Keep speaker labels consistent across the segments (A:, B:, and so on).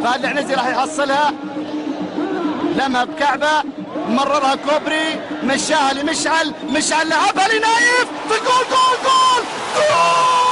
A: فهد العنزي راح يحصلها، لمها بكعبه، مررها كوبري، مشاها لمشعل، مشعل لعبها لنايف، في جول جول جول جول!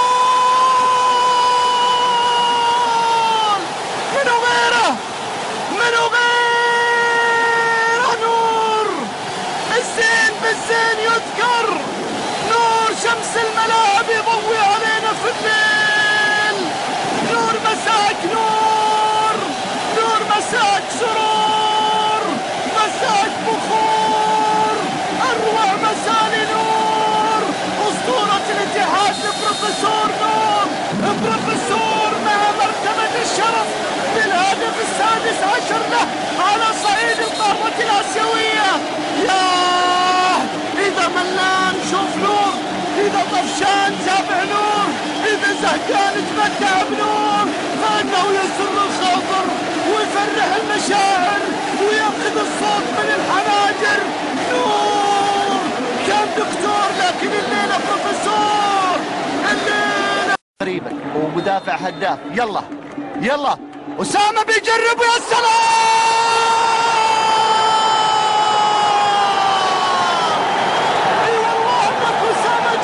A: منو غيره؟ منو غيره؟ نور الزين بالزين يذكر، نور شمس الملاعب يضوي علينا في الليل، نور مساك، نور مساك سرور، مساك بخور، اروع مساء لنور، اسطورة الاتحاد البروفيسور نور، بروفيسور مع مرتبة الشرف بالهدف السادس عشر له على صعيد القارة الآسيوية. ياه إذا ملان شوف نور، إذا طفشان تابع نور، إذا زهقان تمتع بنور، فإنه يسر الخاطر ويفرح المشاعر ويأخذ الصوت من الحناجر. نور كان دكتور لكن الليلة بروفيسور، الليلة قريبا ومدافع هداف. يلا يلا أسامة بيجرب، يا سلام! اي والله انك أسامة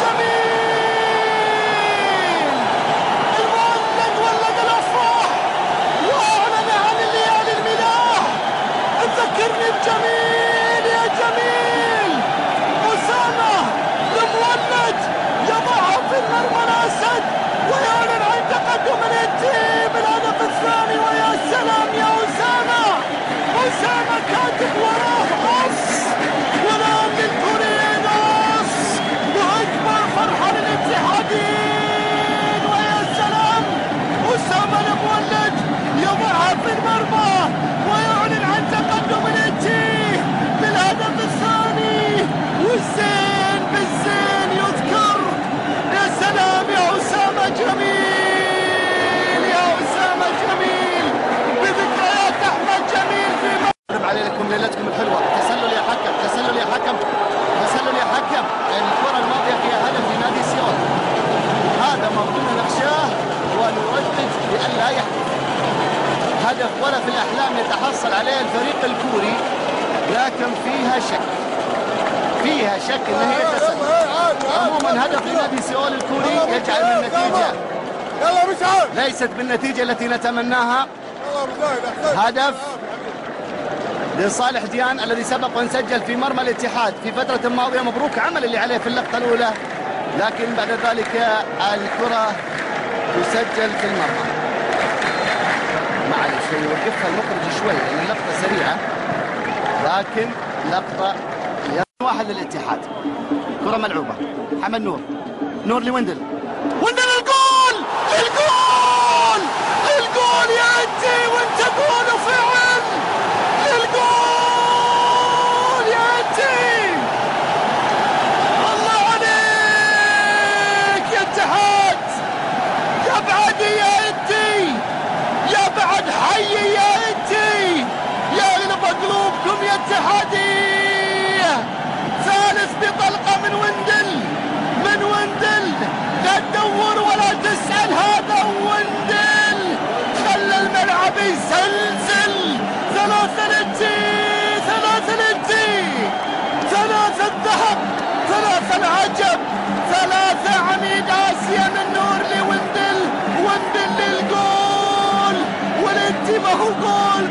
A: جميل، المولد ولد الافراح واعلن عن الليالي الملاح. تذكرني بجميل يا جميل، أسامة المولد يضعها في المرمى الاسد ويعلن عن تقدم الانتي بالهدف الثاني. ويا سلام يا أسامة، أسامة كاتب وراه قص والآن للكوريين قص، وأكبر فرحة للاتحادين. ويا سلام أسامة المولد يضعها في المرمى ويعلن عن تقدم الانتي بالهدف الثاني، والزين بالزين يذكر. يا سلام يا أسامة جميل، يا أسامة جميل، بذكريات أحمد جميل في مغرب عليكم ليلتكم الحلوة. تسلل يا حكم، تسلل يا حكم، تسلل يا حكم. الكرة الماضية فيها هدف لنادي سيول، هذا ما كنا نخشاه ونردد لئلا يحدث. هدف ولا في الأحلام يتحصل عليه الفريق الكوري، لكن فيها شك، فيها شك ان هي تسلل. عموما هدف لنادي سيول الكوري يجعل من النتيجة ليست بالنتيجة التي نتمناها. هدف لصالح ديان الذي سبق وانسجل في مرمى الاتحاد في فترة ماضية. مبروك، عمل اللي عليه في اللقطة الأولى، لكن بعد ذلك الكرة تسجل في المرمى. معلش يوقفها المخرج شوي لأن اللقطة سريعة، لكن لقطة واحد للاتحاد. كرة ملعوبة، محمد نور، نور لويندل، ويندل الجول، الجول، الجول يا انتي، وانت جول وفعل الجول يا انتي. الله عليك يا اتحاد، يا بعد يا انتي، يا بعد حي يا انتي، يا غلب قلوبكم يا اتحادية. ثالث بطلقة من ويندل، من ويندل، لا تدور ولا تسأل، هذا ويندل خلى الملعب يزلزل. ثلاثة للتي، ثلاثة للتي، ثلاثة الذهب، ثلاثة العجب، ثلاثة عميد آسيا من نور لويندل، ويندل للجول، والانتي ما هو جول